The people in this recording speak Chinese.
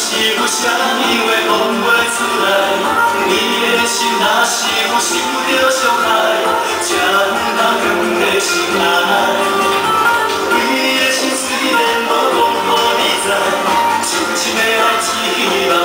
是有啥物话讲袂出来，你的心若是有受着伤害，才唔通强迫心爱。为你的心虽然无讲予你知，深深的爱只希望。